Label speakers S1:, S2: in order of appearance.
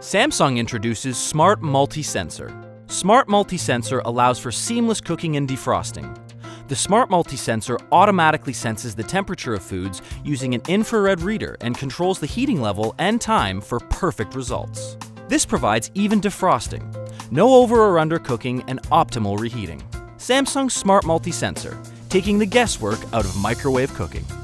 S1: Samsung introduces Smart Multi-Sensor. Smart Multi-Sensor allows for seamless cooking and defrosting. The Smart Multi-Sensor automatically senses the temperature of foods using an infrared reader and controls the heating level and time for perfect results. This provides even defrosting, no over or under cooking, and optimal reheating. Samsung Smart Multi-Sensor, taking the guesswork out of microwave cooking.